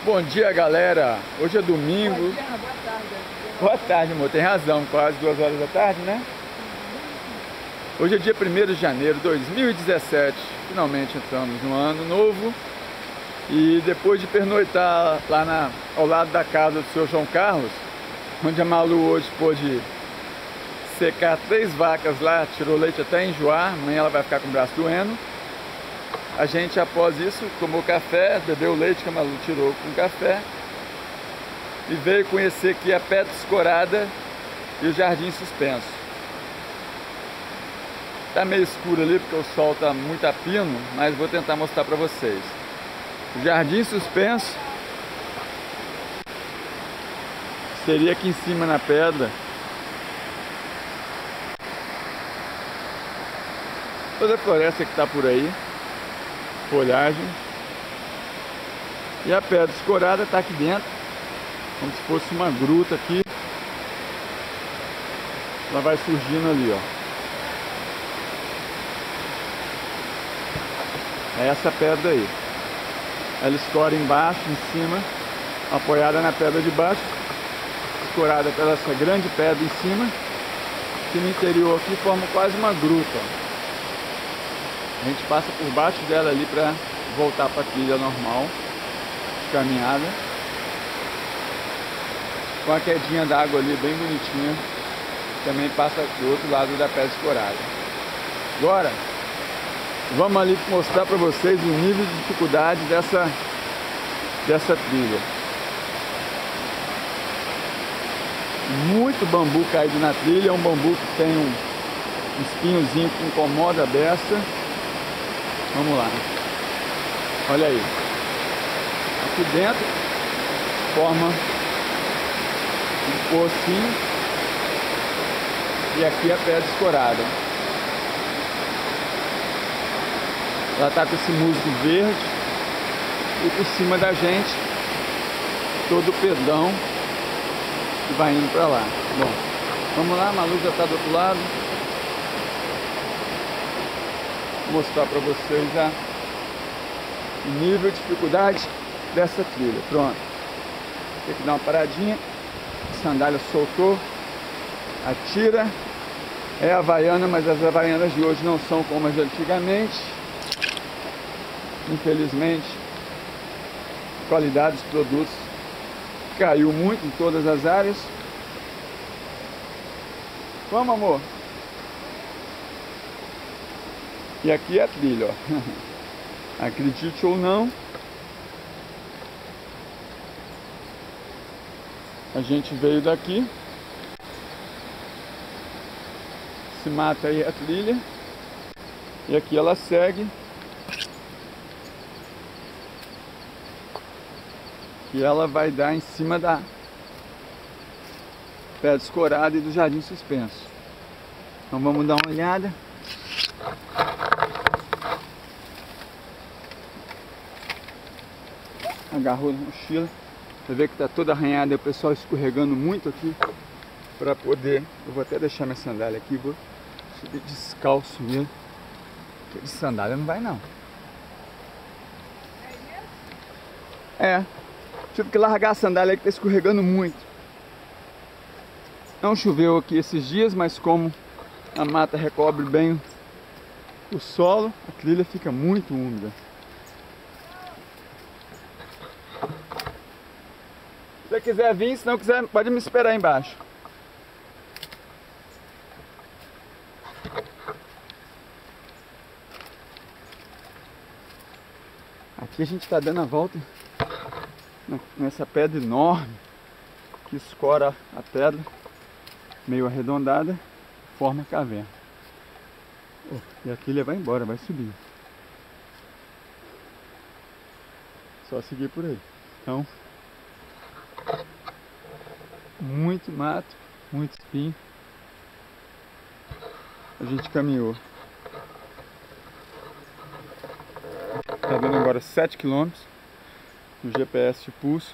Bom dia, galera. Hoje é domingo. Boa tarde. Boa tarde, amor. Tem razão. Quase 2 horas da tarde, né? Hoje é dia 1º de janeiro de 2017. Finalmente entramos no ano novo. E depois de pernoitar lá ao lado da casa do seu João Carlos, onde a Malu hoje pôde secar 3 vacas lá, tirou leite até enjoar. Amanhã ela vai ficar com o braço doendo. A gente, após isso, tomou café, bebeu o leite que a Malu tirou com café e veio conhecer aqui a Pedra Escorada e o Jardim Suspenso. Tá meio escuro ali porque o sol tá muito a pino, mas vou tentar mostrar para vocês. O Jardim Suspenso seria aqui em cima na pedra. Toda a floresta que tá por aí, folhagem. E a Pedra Escorada está aqui dentro, como se fosse uma gruta aqui. Ela vai surgindo ali, ó. É essa pedra aí. Ela escora embaixo, em cima, apoiada na pedra de baixo, escorada pela essa grande pedra em cima, que no interior aqui forma quase uma gruta, ó. A gente passa por baixo dela ali para voltar para a trilha normal de caminhada, com a quedinha d'água ali bem bonitinha, também passa do outro lado da Pedra Escorada. Agora vamos ali mostrar para vocês o nível de dificuldade dessa trilha. Muito bambu caído na trilha, é um bambu que tem um espinhozinho que incomoda a beça. Vamos lá, olha aí, aqui dentro forma um pocinho e aqui a Pedra Escorada. Ela está com esse musgo verde e por cima da gente todo o pedrão que vai indo para lá. Bom, vamos lá, a Malu já está do outro lado. Vou mostrar para vocês o nível de dificuldade dessa trilha. Pronto, tem que dar uma paradinha. A sandália soltou, atira. É havaiana, mas as havaianas de hoje não são como as de antigamente. Infelizmente, a qualidade dos produtos caiu muito em todas as áreas. Vamos, amor. E aqui é a trilha, ó. Acredite ou não, a gente veio daqui, se mata aí a trilha, e aqui ela segue, e ela vai dar em cima da Pedra Escorada e do Jardim Suspenso. Então vamos dar uma olhada. Agarrou na mochila. Você vê que está toda arranhada, o pessoal escorregando muito aqui para poder. Eu vou até deixar minha sandália aqui, vou subir descalço mesmo. Porque de sandália não vai não. É, tive que largar a sandália aí que está escorregando muito. Não choveu aqui esses dias, mas como a mata recobre bem o solo, a trilha fica muito úmida. Se você quiser vir, se não quiser, pode me esperar aí embaixo. Aqui a gente está dando a volta nessa pedra enorme que escora a pedra, meio arredondada, forma caverna. E a trilha vai embora, vai subir. Só seguir por aí. Então, muito mato, muito espinho. A gente caminhou. Tá dando agora 7 km no GPS de pulso.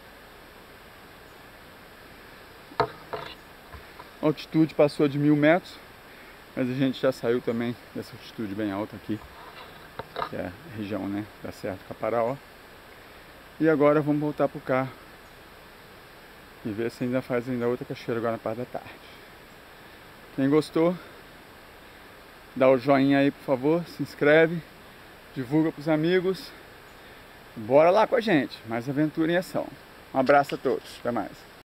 A altitude passou de 1000 metros, mas a gente já saiu também dessa altitude bem alta aqui, que é a região, né, da Serra do Caparaó. E agora vamos voltar pro carro e ver se ainda faz ainda outra cachoeira agora na parte da tarde. Quem gostou, dá o joinha aí, por favor, se inscreve, divulga pros amigos. Bora lá com a gente, mais aventura em ação. Um abraço a todos, até mais.